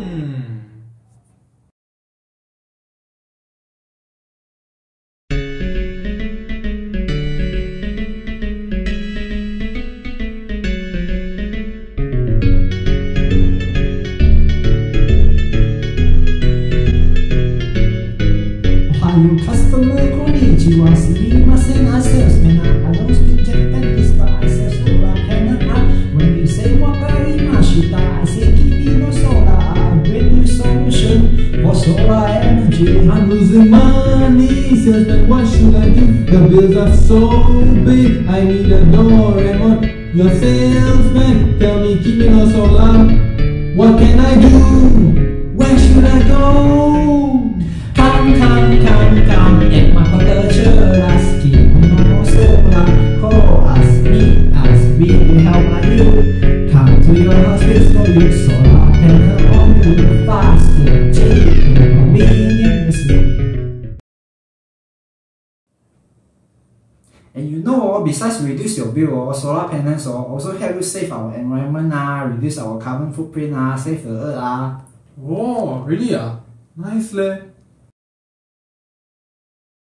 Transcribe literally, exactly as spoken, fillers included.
Hmm. Hello customer, konnichiwa, sumimasen, I salesman, I don't speak Japanese, but I sell solar panel. When you say wakarimashita, I say Kimi no solar, I bring you solution for solar energy. I'm losing money, salesman, what should I do? The bills are so big, I need a Doraemon. Your salesman, tell me Kimi no solar, what can I do? Where should I go? Come, come, come, come, and my brother us, Kimi no solar, call us, meet us, we will help you. Come to your house with for you, solar panel on you, faster, cheap, convenient. And you know, besides reduce your bill, solar panels also help you save our environment, reduce our carbon footprint, save the earth. Oh, really? Ah, nice leh.